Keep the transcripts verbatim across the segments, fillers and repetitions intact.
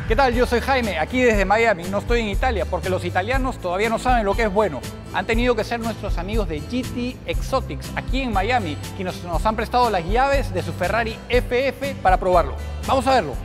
¿Qué tal? Yo soy Jaime, aquí desde Miami. No estoy en Italia porque los italianos todavía no saben lo que es bueno. Han tenido que ser nuestros amigos de G T Exotics aquí en Miami, quienes nos han prestado las llaves de su Ferrari F F para probarlo. Vamos a verlo.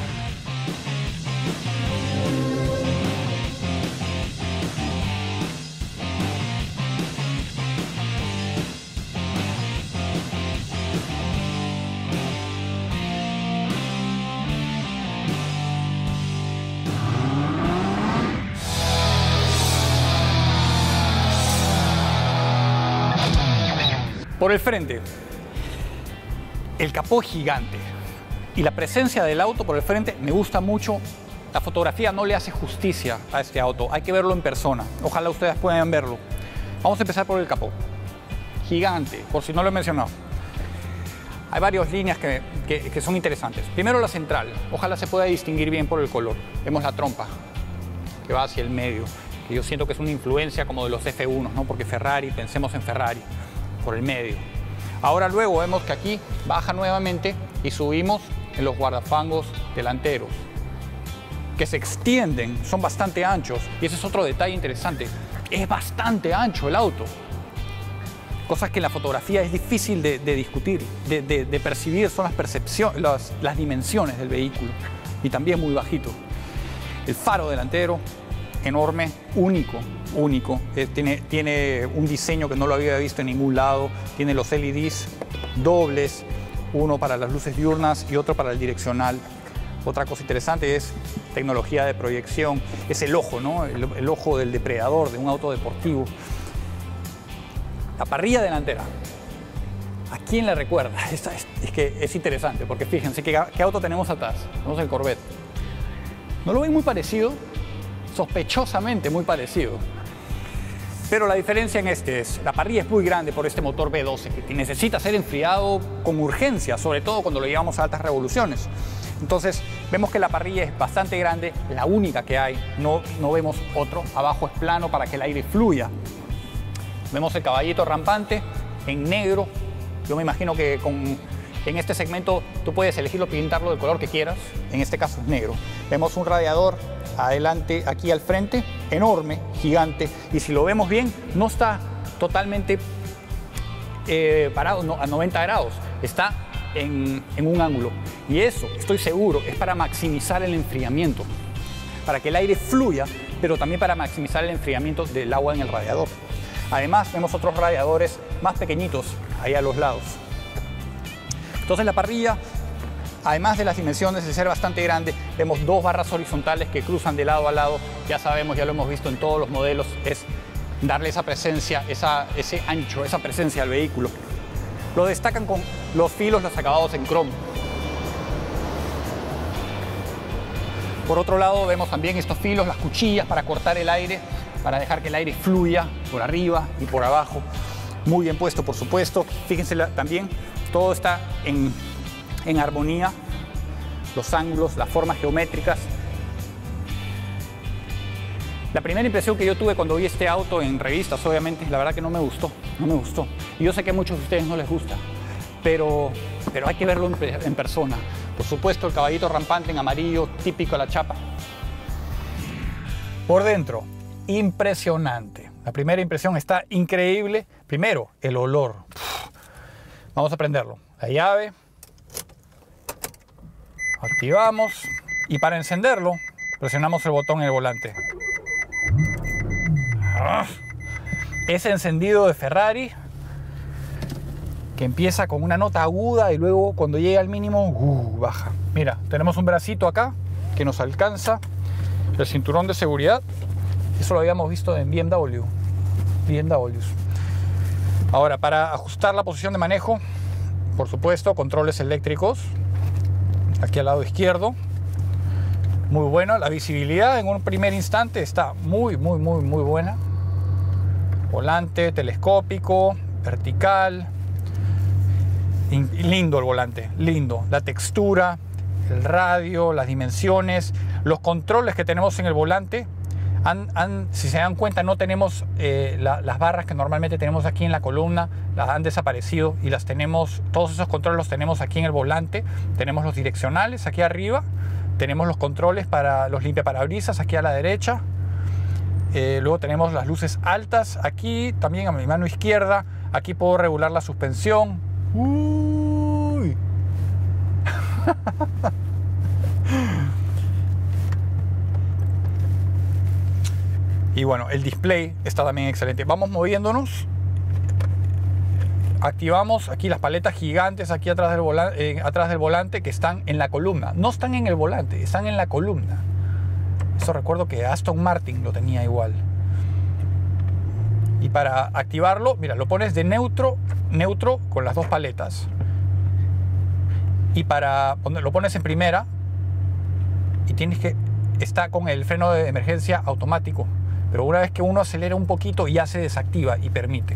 Por el frente, el capó gigante y la presencia del auto por el frente me gusta mucho. La fotografía no le hace justicia a este auto, hay que verlo en persona. Ojalá ustedes puedan verlo. Vamos a empezar por el capó. Gigante, por si no lo he mencionado. Hay varias líneas que, que, que son interesantes. Primero la central, ojalá se pueda distinguir bien por el color. Vemos la trompa que va hacia el medio, que yo siento que es una influencia como de los F uno, ¿no? Porque Ferrari, pensemos en Ferrari. Por el medio. Ahora luego vemos que aquí baja nuevamente y subimos en los guardafangos delanteros que se extienden, son bastante anchos y ese es otro detalle interesante, es bastante ancho el auto, cosas que en la fotografía es difícil de, de discutir, de, de, de percibir, son las percepciones, las, las dimensiones del vehículo y también muy bajito. El faro delantero enorme, único, único. Eh, tiene, tiene un diseño que no lo había visto en ningún lado. Tiene los L E Ds dobles, uno para las luces diurnas y otro para el direccional. Otra cosa interesante es tecnología de proyección. Es el ojo, ¿no? El, el ojo del depredador de un auto deportivo. La parrilla delantera. ¿A quién le recuerda? Esta es, es que es interesante porque fíjense ¿qué, qué auto tenemos atrás. Tenemos el Corvette. ¿No lo ven muy parecido? Sospechosamente muy parecido. Pero la diferencia en este es, la parrilla es muy grande por este motor V doce que necesita ser enfriado con urgencia, sobre todo cuando lo llevamos a altas revoluciones. Entonces vemos que la parrilla es bastante grande, la única que hay, no, no vemos otro. Abajo es plano para que el aire fluya. Vemos el caballito rampante en negro. Yo me imagino que con, en este segmento tú puedes elegirlo, pintarlo del color que quieras. En este caso es negro. Vemos un radiador adelante, aquí al frente, enorme, gigante, y si lo vemos bien, no está totalmente eh, parado no, a noventa grados, está en, en un ángulo, y eso, estoy seguro, es para maximizar el enfriamiento, para que el aire fluya, pero también para maximizar el enfriamiento del agua en el radiador. Además, vemos otros radiadores más pequeñitos ahí a los lados. Entonces la parrilla, además de las dimensiones de ser bastante grande, vemos dos barras horizontales que cruzan de lado a lado. Ya sabemos, ya lo hemos visto en todos los modelos, es darle esa presencia, esa, ese ancho, esa presencia al vehículo. Lo destacan con los filos, los acabados en cromo. Por otro lado vemos también estos filos, las cuchillas para cortar el aire, para dejar que el aire fluya por arriba y por abajo. Muy bien puesto, por supuesto. Fíjense también, todo está en... en armonía, los ángulos, las formas geométricas. La primera impresión que yo tuve cuando vi este auto en revistas, obviamente, la verdad que no me gustó, no me gustó. Y yo sé que a muchos de ustedes no les gusta, pero, pero hay que verlo en, en persona. Por supuesto, el caballito rampante en amarillo, típico de la chapa. Por dentro, impresionante. La primera impresión está increíble. Primero, el olor. Vamos a prenderlo. La llave. Activamos y para encenderlo presionamos el botón en el volante. Ese encendido de Ferrari que empieza con una nota aguda y luego cuando llega al mínimo uh, baja. Mira, tenemos un bracito acá que nos alcanza, el cinturón de seguridad. Eso lo habíamos visto en B M W. B M Ws. Ahora, para ajustar la posición de manejo, por supuesto, controles eléctricos. Aquí al lado izquierdo, muy buena. La visibilidad en un primer instante está muy, muy, muy, muy buena. Volante telescópico, vertical. Lindo el volante, lindo. La textura, el radio, las dimensiones, los controles que tenemos en el volante. Han, han, si se dan cuenta, no tenemos eh, la, las barras que normalmente tenemos aquí en la columna, las han desaparecido y las tenemos, todos esos controles los tenemos aquí en el volante. Tenemos los direccionales aquí arriba, Tenemos los controles para los limpiaparabrisas aquí a la derecha. Eh, luego tenemos las luces altas aquí, también a mi mano izquierda. Aquí puedo regular la suspensión. Uy. Y bueno, el display está también excelente. Vamos moviéndonos. Activamos aquí las paletas gigantes aquí atrás del, volante, eh, atrás del volante, que están en la columna. No están en el volante, están en la columna. Eso recuerdo que Aston Martin lo tenía igual. Y para activarlo, mira, lo pones de neutro, neutro con las dos paletas. Y para lo pones en primera y tienes que... Está con el freno de emergencia automático. Pero una vez que uno acelera un poquito ya se desactiva y permite.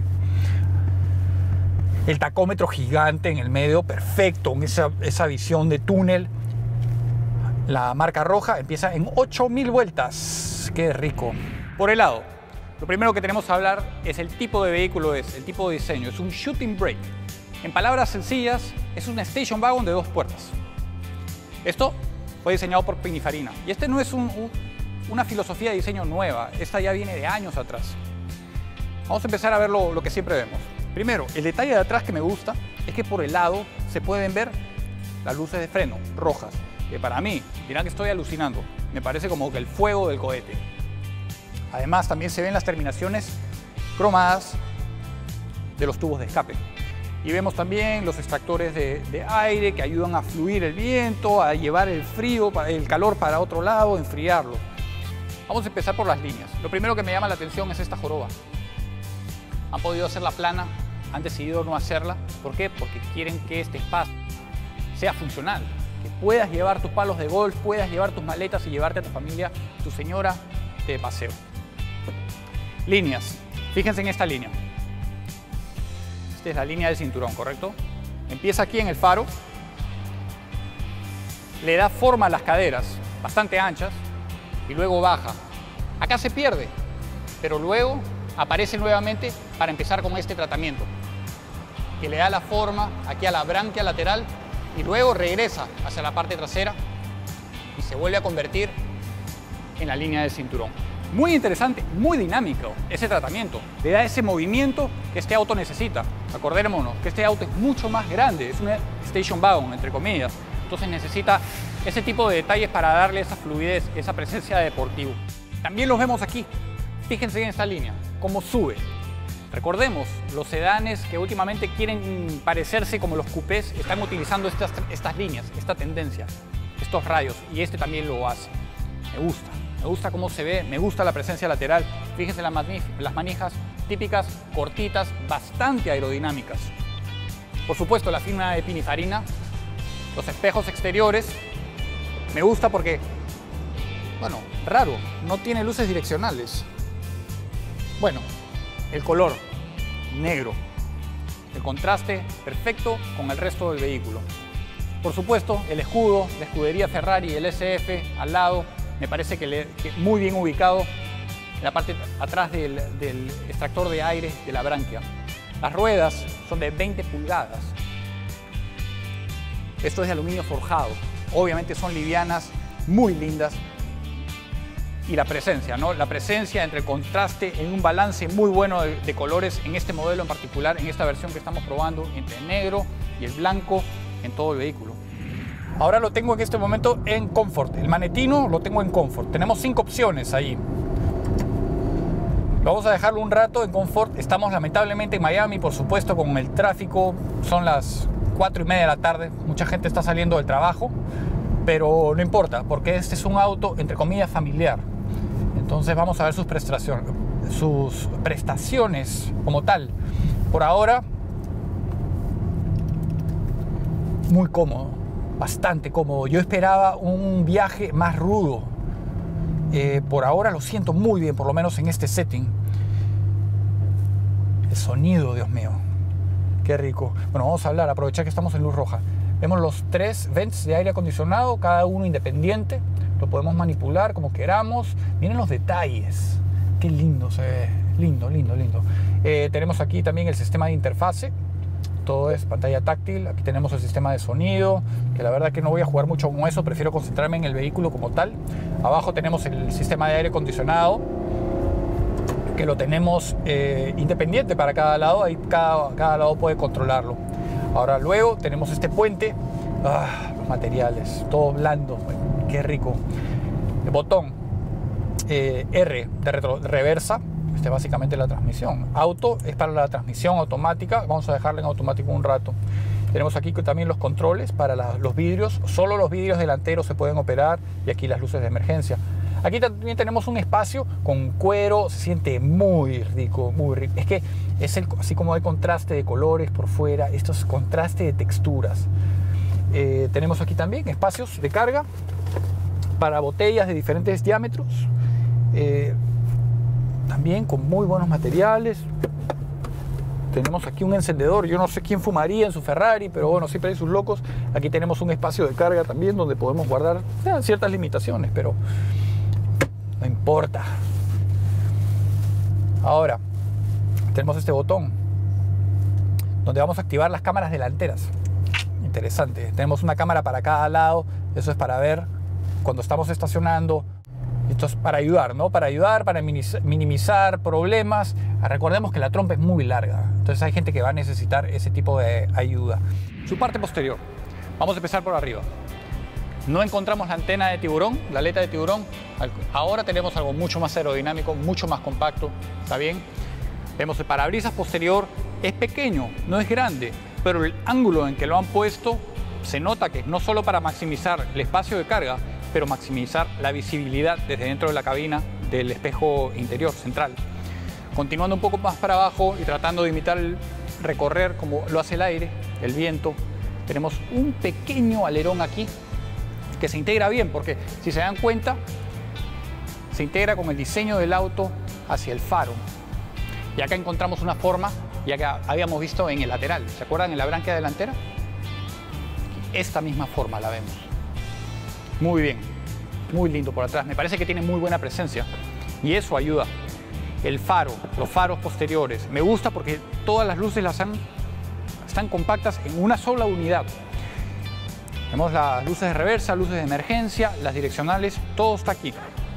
El tacómetro gigante en el medio, perfecto, en esa, esa visión de túnel. La marca roja empieza en ocho mil vueltas. ¡Qué rico! Por el lado, lo primero que tenemos que hablar es el tipo de vehículo, es el tipo de diseño. Es un shooting brake. En palabras sencillas, es un station wagon de dos puertas. Esto fue diseñado por Pininfarina. Y este no es un, un, una filosofía de diseño nueva. Esta ya viene de años atrás. Vamos a empezar a ver lo, lo que siempre vemos. Primero, el detalle de atrás que me gusta es que por el lado se pueden ver las luces de freno rojas, que para mí, dirán que estoy alucinando, me parece como que el fuego del cohete. Además, también se ven las terminaciones cromadas de los tubos de escape. Y vemos también los extractores de, de aire que ayudan a fluir el viento, a llevar el frío, el calor para otro lado, enfriarlo. Vamos a empezar por las líneas. Lo primero que me llama la atención es esta joroba. Han podido hacerla plana, han decidido no hacerla. ¿Por qué? Porque quieren que este espacio sea funcional, que puedas llevar tus palos de golf, puedas llevar tus maletas y llevarte a tu familia, tu señora, de paseo. Líneas. Fíjense en esta línea. Esta es la línea del cinturón, ¿correcto? Empieza aquí en el faro, le da forma a las caderas, bastante anchas, y luego baja. Acá se pierde, pero luego aparece nuevamente para empezar con este tratamiento, que le da la forma aquí a la branquia lateral y luego regresa hacia la parte trasera y se vuelve a convertir en la línea del cinturón. Muy interesante, muy dinámico ese tratamiento. Le da ese movimiento que este auto necesita. Acordémonos que este auto es mucho más grande, es un station wagon, entre comillas. Entonces necesita ese tipo de detalles para darle esa fluidez, esa presencia de deportivo. También los vemos aquí. Fíjense en esta línea, cómo sube. Recordemos, los sedanes que últimamente quieren parecerse como los coupés están utilizando estas, estas líneas, esta tendencia, estos rayos, y este también lo hace. Me gusta, me gusta cómo se ve, me gusta la presencia lateral. Fíjense las, las manijas típicas, cortitas, bastante aerodinámicas. Por supuesto, la firma de Pininfarina, los espejos exteriores, me gusta porque, bueno, raro, no tiene luces direccionales. Bueno, el color, negro, el contraste perfecto con el resto del vehículo. Por supuesto, el escudo, la escudería Ferrari, el S F al lado, me parece que, le, que muy bien ubicado en la parte atrás del, del extractor de aire de la branquia. Las ruedas son de veinte pulgadas. Esto es de aluminio forjado. Obviamente son livianas, muy lindas. Y la presencia, ¿no? La presencia entre el contraste en un balance muy bueno de, de colores en este modelo en particular, en esta versión que estamos probando, entre el negro y el blanco en todo el vehículo. Ahora lo tengo en este momento en Comfort. El Manetino lo tengo en Comfort. Tenemos cinco opciones ahí. Vamos a dejarlo un rato en Comfort. Estamos lamentablemente en Miami, por supuesto, con el tráfico. Son las cuatro y media de la tarde. Mucha gente está saliendo del trabajo. Pero no importa, porque este es un auto, entre comillas, familiar. Entonces vamos a ver sus prestaciones, sus prestaciones como tal. Por ahora, muy cómodo, bastante cómodo. Yo esperaba un viaje más rudo. Eh, por ahora lo siento muy bien, por lo menos en este setting. El sonido, Dios mío, qué rico. Bueno, vamos a hablar, aprovechar que estamos en luz roja. Vemos los tres vents de aire acondicionado, cada uno independiente. Lo podemos manipular como queramos. Miren los detalles. Qué lindo se ve. Lindo, lindo, lindo. Eh, tenemos aquí también el sistema de interfase. todo es pantalla táctil. Aquí tenemos el sistema de sonido, que la verdad que no voy a jugar mucho con eso, prefiero concentrarme en el vehículo como tal. Abajo tenemos el sistema de aire acondicionado, que lo tenemos eh, independiente para cada lado, ahí cada, cada lado puede controlarlo. Ahora luego tenemos este puente, ah, los materiales, todo blando, qué rico. El botón eh, R de retro, reversa. Este es básicamente la transmisión. Auto es para la transmisión automática. Vamos a dejarla en automático un rato. Tenemos aquí también los controles para la, los vidrios. Solo los vidrios delanteros se pueden operar y aquí las luces de emergencia. Aquí también tenemos un espacio con cuero. Se siente muy rico, muy rico. Es que es el, así como hay contraste de colores por fuera, esto es contraste de texturas. Eh, tenemos aquí también espacios de carga para botellas de diferentes diámetros. Eh, También con muy buenos materiales. Tenemos aquí un encendedor. Yo no sé quién fumaría en su Ferrari, pero bueno, siempre hay sus locos. Aquí tenemos un espacio de carga también donde podemos guardar eh, ciertas limitaciones, pero no importa. Ahora, tenemos este botón donde vamos a activar las cámaras delanteras. Interesante. Tenemos una cámara para cada lado. Eso es para ver cuando estamos estacionando. Esto es para ayudar, ¿no? Para ayudar, para minimizar problemas. Recordemos que la trompa es muy larga, entonces hay gente que va a necesitar ese tipo de ayuda. Su parte posterior. Vamos a empezar por arriba. No encontramos la antena de tiburón, la aleta de tiburón. Ahora tenemos algo mucho más aerodinámico, mucho más compacto. ¿Está bien? Vemos el parabrisas posterior. Es pequeño, no es grande, pero el ángulo en que lo han puesto se nota que es no solo para maximizar el espacio de carga, pero maximizar la visibilidad desde dentro de la cabina del espejo interior central. Continuando un poco más para abajo y tratando de imitar el recorrer como lo hace el aire, el viento, tenemos un pequeño alerón aquí que se integra bien, porque si se dan cuenta, se integra con el diseño del auto hacia el faro. Y acá encontramos una forma, ya que habíamos visto en el lateral. ¿Se acuerdan en la branquia delantera? Esta misma forma la vemos. Muy bien, muy lindo por atrás. Me parece que tiene muy buena presencia y eso ayuda. El faro, los faros posteriores. Me gusta porque todas las luces las han, están compactas en una sola unidad. Tenemos las luces de reversa, luces de emergencia, las direccionales, todo está aquí.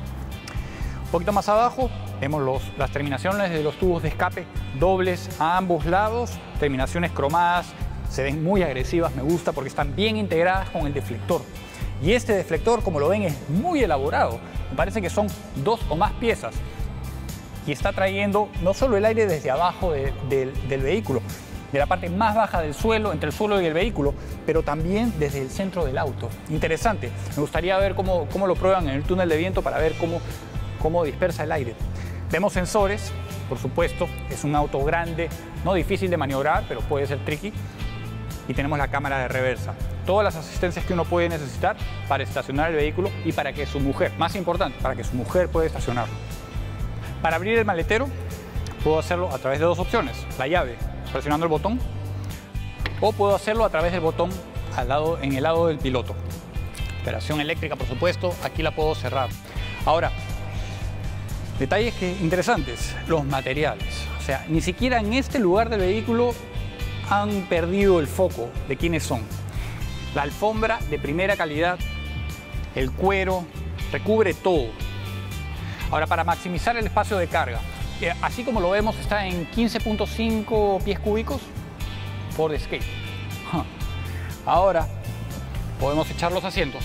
Un poquito más abajo vemos los, las terminaciones de los tubos de escape dobles a ambos lados, terminaciones cromadas, se ven muy agresivas, me gusta porque están bien integradas con el deflector. Y este deflector, como lo ven, es muy elaborado. Me parece que son dos o más piezas. Y está trayendo no solo el aire desde abajo de, de, del vehículo, de la parte más baja del suelo, entre el suelo y el vehículo, pero también desde el centro del auto. Interesante. Me gustaría ver cómo, cómo lo prueban en el túnel de viento para ver cómo, cómo dispersa el aire. Vemos sensores, por supuesto. Es un auto grande, no difícil de maniobrar, pero puede ser tricky. Y tenemos la cámara de reversa. Todas las asistencias que uno puede necesitar para estacionar el vehículo y para que su mujer, más importante, para que su mujer pueda estacionarlo. Para abrir el maletero, puedo hacerlo a través de dos opciones. La llave, presionando el botón, o puedo hacerlo a través del botón al lado, en el lado del piloto. Operación eléctrica, por supuesto, aquí la puedo cerrar. Ahora, detalles que, interesantes, los materiales. O sea, ni siquiera en este lugar del vehículo han perdido el foco de quiénes son. La alfombra de primera calidad, el cuero, recubre todo. Ahora, para maximizar el espacio de carga, así como lo vemos, está en quince punto cinco pies cúbicos por Escape. Ahora, podemos echar los asientos.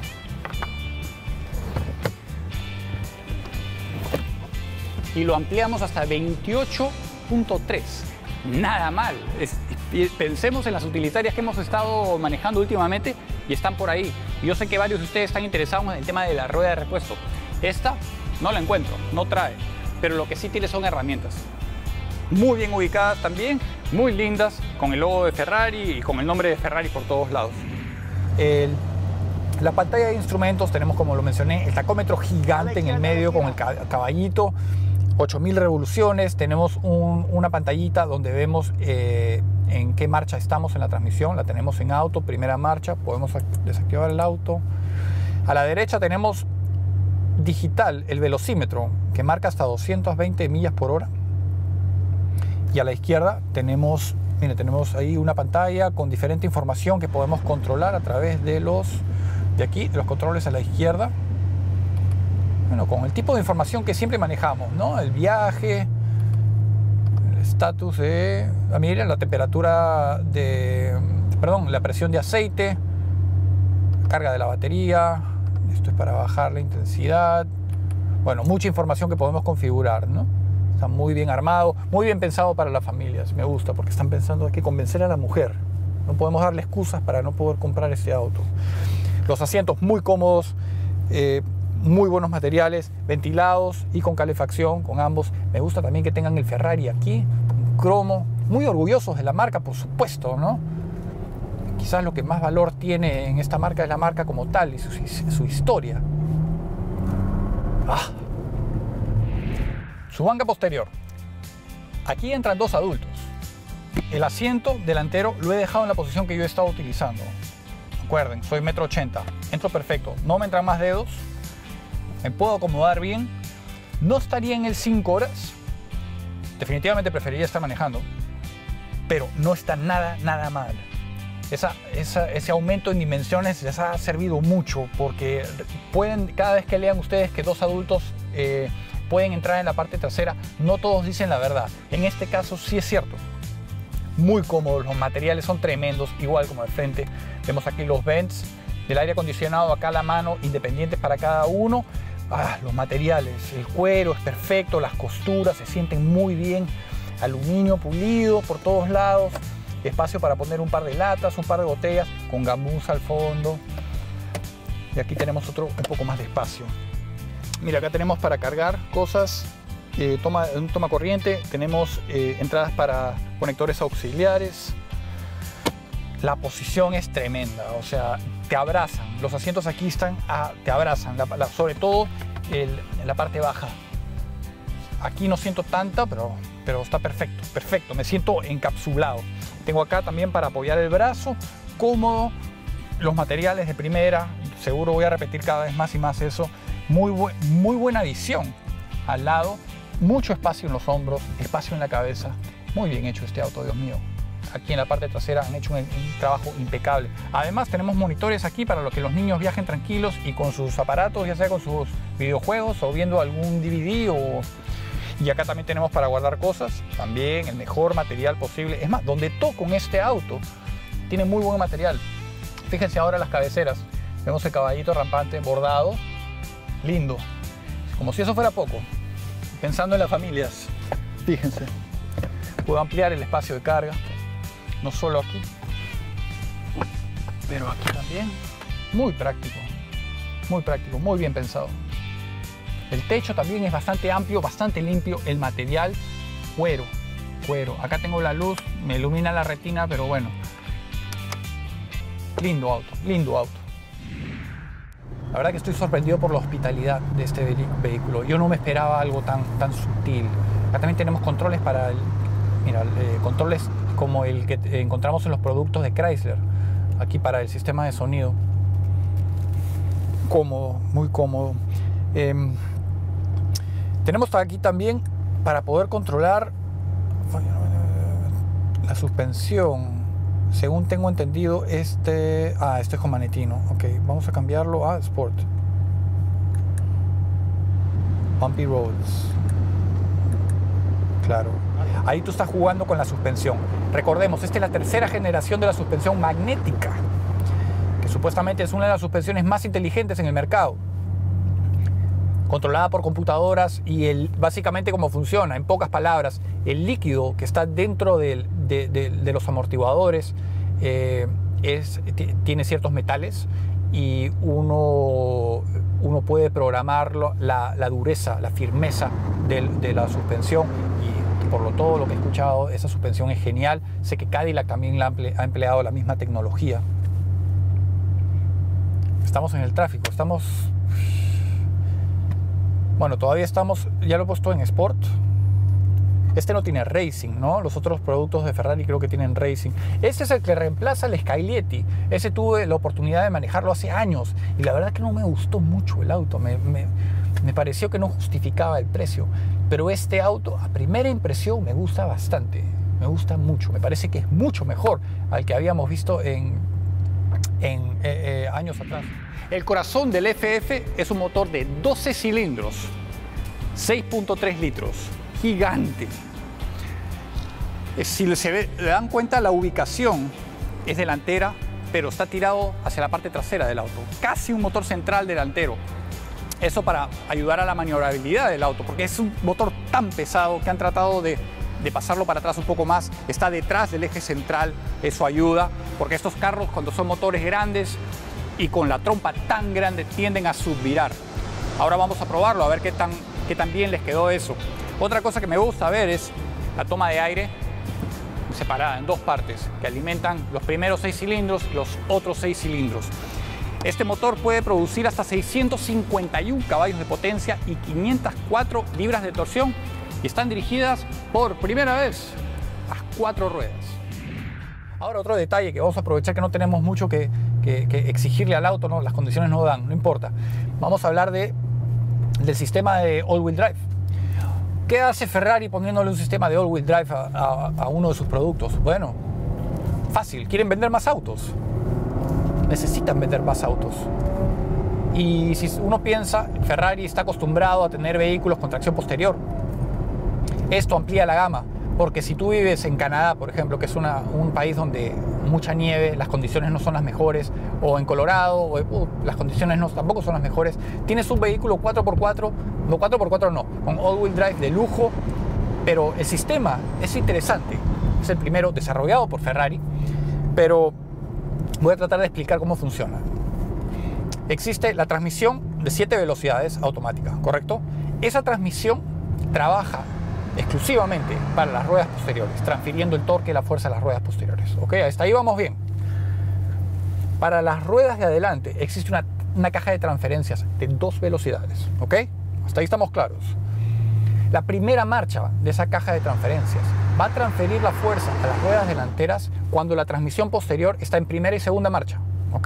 Y lo ampliamos hasta veintiocho punto tres. Nada mal. Es, pensemos en las utilitarias que hemos estado manejando últimamente y están por ahí. Yo sé que varios de ustedes están interesados en el tema de la rueda de repuesto. Esta no la encuentro, no trae, pero lo que sí tiene son herramientas. Muy bien ubicadas también, muy lindas, con el logo de Ferrari y con el nombre de Ferrari por todos lados. El, la pantalla de instrumentos tenemos, como lo mencioné, el tacómetro gigante en el medio con el caballito. ocho mil revoluciones, tenemos un, una pantallita donde vemos eh, en qué marcha estamos en la transmisión, la tenemos en auto, primera marcha, podemos desactivar el auto. A la derecha tenemos digital el velocímetro que marca hasta doscientas veinte millas por hora y a la izquierda tenemos Mire, tenemos ahí una pantalla con diferente información que podemos controlar a través de los, de aquí, de los controles a la izquierda. Bueno, con el tipo de información que siempre manejamos, ¿no? El viaje, el estatus de, ah, mira, la temperatura de, perdón, la presión de aceite, carga de la batería, esto es para bajar la intensidad. Bueno, mucha información que podemos configurar, ¿no? Está muy bien armado, muy bien pensado para las familias. Me gusta porque están pensando hay que convencer a la mujer. No podemos darle excusas para no poder comprar este auto. Los asientos muy cómodos, eh, muy buenos materiales, ventilados y con calefacción, con ambos. Me gusta también que tengan el Ferrari aquí, un cromo. Muy orgullosos de la marca, por supuesto, ¿no? Quizás lo que más valor tiene en esta marca es la marca como tal y su, su historia. Ah. Su banca posterior. Aquí entran dos adultos. El asiento delantero lo he dejado en la posición que yo he estado utilizando. Recuerden, soy metro ochenta. Entro perfecto. No me entran más dedos. Me puedo acomodar bien. No estaría en el cinco horas. Definitivamente preferiría estar manejando. Pero no está nada, nada mal. Esa, esa, ese aumento en dimensiones les ha servido mucho porque pueden, cada vez que lean ustedes que dos adultos eh, pueden entrar en la parte trasera, no todos dicen la verdad. En este caso sí es cierto. Muy cómodos, los materiales son tremendos, igual como de frente. Vemos aquí los vents del aire acondicionado acá a la mano, independientes para cada uno. Ah, los materiales, el cuero es perfecto, las costuras se sienten muy bien. Aluminio pulido por todos lados. Espacio para poner un par de latas, un par de botellas con gamuza al fondo. Y aquí tenemos otro un poco más de espacio. Mira, acá tenemos para cargar cosas, eh, toma, un toma corriente, tenemos eh, entradas para conectores auxiliares. La posición es tremenda, o sea, te abrazan. Los asientos aquí están, a, te abrazan, la, la, sobre todo el, en la parte baja. Aquí no siento tanta, pero, pero está perfecto, perfecto. Me siento encapsulado. Tengo acá también para apoyar el brazo, cómodo, los materiales de primera, seguro voy a repetir cada vez más y más eso. Muy, bu muy buena visión al lado, mucho espacio en los hombros, espacio en la cabeza. Muy bien hecho este auto, Dios mío. Aquí en la parte trasera han hecho un, un trabajo impecable. Además tenemos monitores aquí para que los niños viajen tranquilos y con sus aparatos, ya sea con sus videojuegos o viendo algún D V D o... Y acá también tenemos para guardar cosas, también el mejor material posible. Es más, donde toco en este auto, tiene muy buen material. Fíjense ahora las cabeceras. Vemos el caballito rampante bordado, lindo. Como si eso fuera poco. Pensando en las familias, fíjense. Puedo ampliar el espacio de carga, no solo aquí, pero aquí también. Muy práctico, muy práctico, muy bien pensado. El techo también es bastante amplio, bastante limpio. El material, cuero, cuero. Acá tengo la luz, me ilumina la retina, pero bueno. Lindo auto, lindo auto. La verdad que estoy sorprendido por la hospitalidad de este vehículo. Yo no me esperaba algo tan, tan sutil. Acá también tenemos controles para el, mira, eh, controles como el que encontramos en los productos de Chrysler. Aquí para el sistema de sonido. Cómodo, muy cómodo. Eh, Tenemos aquí también para poder controlar la suspensión. Según tengo entendido, este... Ah, este es con magnetino. Ok, vamos a cambiarlo a Sport. Bumpy Roads. Claro. Ahí tú estás jugando con la suspensión. Recordemos, esta es la tercera generación de la suspensión magnética, que supuestamente es una de las suspensiones más inteligentes en el mercado. Controlada por computadoras y el, básicamente cómo funciona, en pocas palabras, el líquido que está dentro del, de, de, de los amortiguadores eh, es, tiene ciertos metales y uno, uno puede programarlo, la, la dureza, la firmeza de, de la suspensión y, y por lo todo lo que he escuchado, esa suspensión es genial. Sé que Cadillac también la ha empleado la misma tecnología. Estamos en el tráfico, estamos... Bueno, todavía estamos, ya lo he puesto en Sport. Este no tiene Racing, ¿no? Los otros productos de Ferrari creo que tienen Racing. Este es el que reemplaza al Scaglietti. Ese tuve la oportunidad de manejarlo hace años y la verdad que no me gustó mucho el auto. Me, me, me pareció que no justificaba el precio. Pero este auto, a primera impresión, me gusta bastante. me gusta mucho. Me parece que es mucho mejor al que habíamos visto en, en eh, eh, años atrás. El corazón del F F es un motor de doce cilindros, seis punto tres litros, gigante. Si se ve, le dan cuenta, la ubicación es delantera, pero está tirado hacia la parte trasera del auto. Casi un motor central delantero. Eso para ayudar a la maniobrabilidad del auto, porque es un motor tan pesado que han tratado de, de pasarlo para atrás un poco más. Está detrás del eje central, eso ayuda, porque estos carros, cuando son motores grandes y con la trompa tan grande, tienden a subvirar. Ahora vamos a probarlo, a ver qué tan, qué tan bien les quedó eso. Otra cosa que me gusta ver es la toma de aire separada en dos partes, que alimentan los primeros seis cilindros y los otros seis cilindros. Este motor puede producir hasta seiscientos cincuenta y uno caballos de potencia y quinientas cuatro libras de torsión, y están dirigidas por primera vez a cuatro ruedas. Ahora, otro detalle que vamos a aprovechar, que no tenemos mucho que, que, que exigirle al auto, ¿no? Las condiciones no dan, no importa. Vamos a hablar de, del sistema de all-wheel drive. ¿Qué hace Ferrari poniéndole un sistema de all-wheel drive a, a, a uno de sus productos? Bueno, fácil, quieren vender más autos. Necesitan vender más autos. Y si uno piensa, Ferrari está acostumbrado a tener vehículos con tracción posterior. Esto amplía la gama, porque si tú vives en Canadá, por ejemplo, que es una, un país donde mucha nieve, las condiciones no son las mejores, o en Colorado, o, uh, las condiciones no, tampoco son las mejores, tienes un vehículo cuatro por cuatro, no cuatro por cuatro no, con all-wheel drive de lujo, pero el sistema es interesante. Es el primero desarrollado por Ferrari, pero voy a tratar de explicar cómo funciona. Existe la transmisión de siete velocidades automática, ¿correcto? Esa transmisión trabaja exclusivamente para las ruedas posteriores, transfiriendo el torque y la fuerza a las ruedas posteriores. ¿Ok? Hasta ahí vamos bien. Para las ruedas de adelante existe una, una caja de transferencias de dos velocidades. ¿Ok? Hasta ahí estamos claros. La primera marcha de esa caja de transferencias va a transferir la fuerza a las ruedas delanteras cuando la transmisión posterior está en primera y segunda marcha. ¿Ok?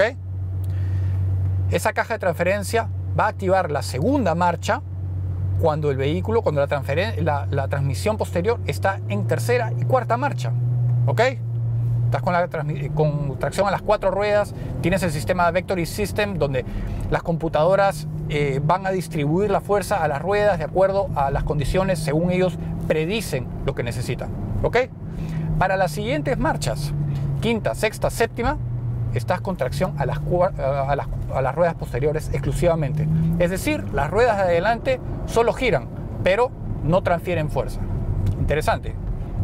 Esa caja de transferencia va a activar la segunda marcha cuando el vehículo, cuando la, la, la transmisión posterior está en tercera y cuarta marcha. ¿Ok? Estás con, la, con tracción a las cuatro ruedas, tienes el sistema Vectory System, donde las computadoras eh, van a distribuir la fuerza a las ruedas de acuerdo a las condiciones, según ellos predicen lo que necesitan. ¿Ok? Para las siguientes marchas, quinta, sexta, séptima, estás con tracción a las, a, las, a las ruedas posteriores exclusivamente. Es decir, las ruedas de adelante solo giran, pero no transfieren fuerza. Interesante.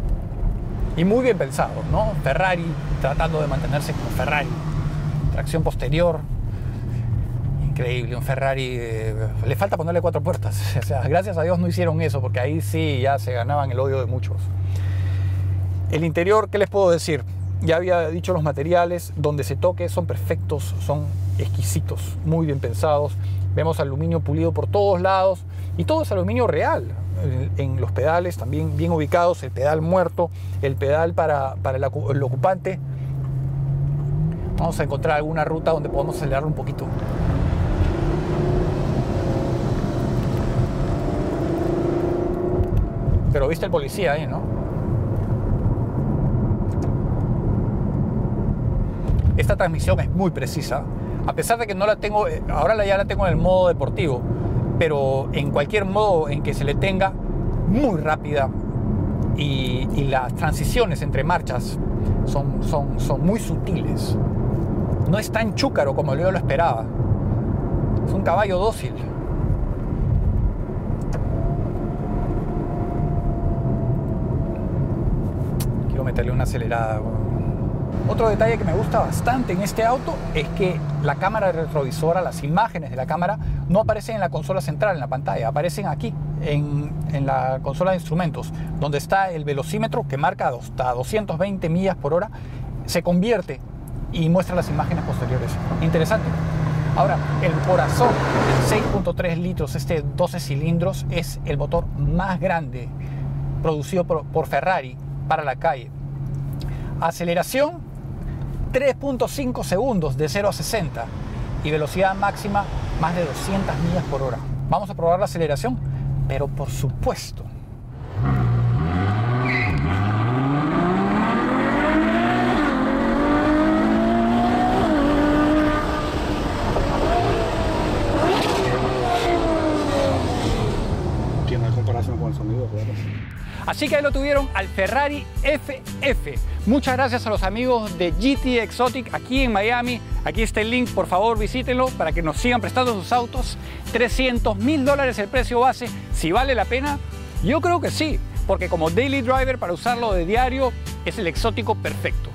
Y muy bien pensado, ¿no? Ferrari tratando de mantenerse como Ferrari. Tracción posterior. Increíble, un Ferrari. Eh, le falta ponerle cuatro puertas. O sea, gracias a Dios no hicieron eso, porque ahí sí ya se ganaban el odio de muchos. El interior, ¿qué les puedo decir? Ya había dicho, los materiales donde se toque son perfectos, son exquisitos, muy bien pensados. Vemos aluminio pulido por todos lados y todo es aluminio real. En, en los pedales también bien ubicados, el pedal muerto, el pedal para, para el, el ocupante. Vamos a encontrar alguna ruta donde podamos acelerar un poquito. Pero viste el policía ahí, ¿no? Esta transmisión es muy precisa, a pesar de que no la tengo, ahora ya la tengo en el modo deportivo, pero en cualquier modo en que se le tenga, muy rápida, y, y las transiciones entre marchas son, son, son muy sutiles. No es tan chúcaro como yo lo esperaba. Es un caballo dócil. Quiero meterle una acelerada. Otro detalle que me gusta bastante en este auto es que la cámara retrovisora, las imágenes de la cámara, no aparecen en la consola central, en la pantalla, aparecen aquí, en, en la consola de instrumentos, donde está el velocímetro que marca hasta doscientas veinte millas por hora, se convierte y muestra las imágenes posteriores. Interesante. Ahora, el corazón del seis punto tres litros, este doce cilindros, es el motor más grande producido por, por Ferrari para la calle. Aceleración, tres punto cinco segundos de cero a sesenta y velocidad máxima más de doscientas millas por hora. Vamos a probar la aceleración, pero por supuesto. tiene comparación con el sonido, claro. Así que ahí lo tuvieron al Ferrari F F. Muchas gracias a los amigos de G T Exotic aquí en Miami. Aquí está el link, por favor visítenlo para que nos sigan prestando sus autos. trescientos mil dólares el precio base. Si vale la pena, yo creo que sí, porque como daily driver para usarlo de diario es el exótico perfecto.